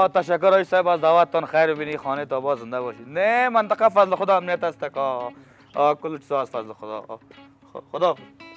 تشکر آقای صاحب از دعوتتان. خیر ببینی خانه تا باز زنده باشید. نه منطقه فضل خدا امنیت است کا کل چیز از فضل خدا. خدا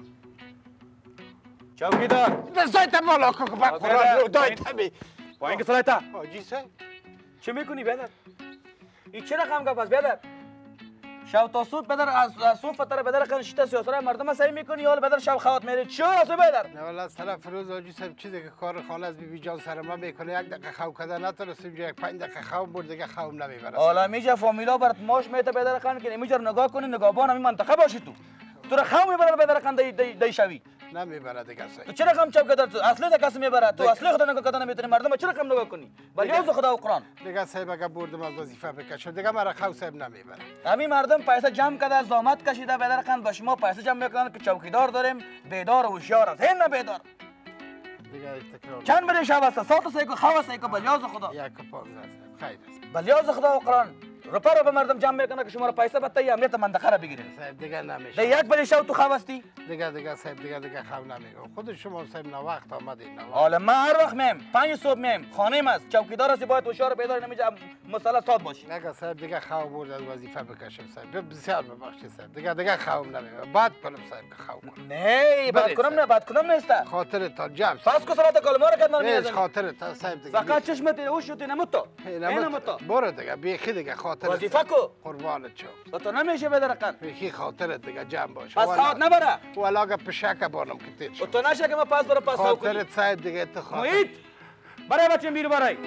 چوکیدار دستایت بالا که بخورا رو دایت همی با اینکه سلایتا حاجی صاحب چه میکنی بیادر؟ این چه رقم گپ است بیادر؟ شب تا صبح بدر از صبح فتره بدر قنشیت سیاست مردم سعی میکنی یا بدر شب خوات میری چه است بدر؟ نه والا از طرف روز حاجی صاحب چیزی که کار خانه از بیبی جان سر ما میکنه یک دقیقه خو کردن نتونستیم یک 5 دقیقه خو برد دیگه خوم نمیبره. حالا میجا فامیلا برات ماش میته بدر قن که میجا نگاه کنی نگاهبان همین منطقه باشی تو را خو میبره بدر قن دی شوی نمیبره دیگه صاحب. تو چرا کم چپ کدر تو اصلی تا کسی میبره تو اصلی خدا نگاه کردن نمیتونی مردم چرا کم نگاه کنی بلیاز خدا و قرآن دیگه صاحب اگه بردم از وظیفه بکشم دیگه مرا خو صاحب نمیبره. همین مردم پیسه جمع کرده زحمت کشیده بدر قن با شما پیسه جمع میکنن که چوکیدار داریم بیدار و هوشیار است هن بیدار دیگه تکرار چند بره شب است ساعت سایکو خوا سایکو بلیاز خدا 1 و 15 خیر است. بلیاز خدا و قرآن رو به مردم جمع میکنه که شما را پیسه بده امنیت منطقه را بگیره صاحب دیگه نمیشه. ده یک بلی شو تو خواستی دیگه صاحب دیگه خو نمیگم. خود شما صاحب نه وقت آمدین نه وقت. حالا من هر وقت میم 5 صبح میم خانه است چوکیدار است باید هوشیار بیدار نمیشه مسئله ساد باشی نگه صاحب دیگه خو برد از وظیفه بکشم صاحب بسیار ببخشید صاحب دیگه خوام نمیبره بعد کنم صاحب که خو کنم. نه بعد کنم نیست خاطرتان جمع پس کو صلات کلمه را کردن نیست میزنی خاطرت صاحب دیگه فقط چشمت اوش شدی نموتو نموتو برو دیگه بیخی دیگه خاطرت وظیفه کو قربانت شو تو نمیشه بدرقن بیخی خاطرت دیگه جمع باشه پس خاط نبره والا اگه پشک بانم که تیر شو تو نشه که ما پس برو پس خاط خاطرت صاحب دیگه تو خاطر محیط برای بچه بیرو برای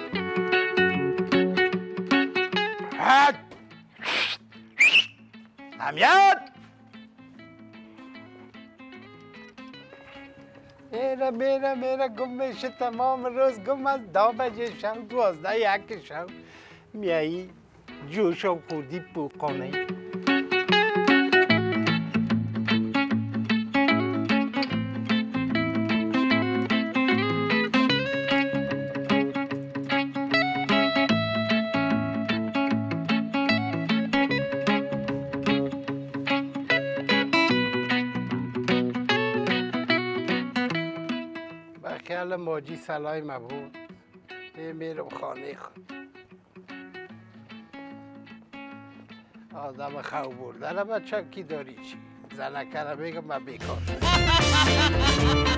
حد همیت میره گم میشه تمام روز گم از 2 بجه شب 12 یک شب میایی جوش و خوردی پوقانه خیال موجی سلای مبود میرم خانه خود آدم خو برده را بچه کی داری چی زنکه را بگم من بیکار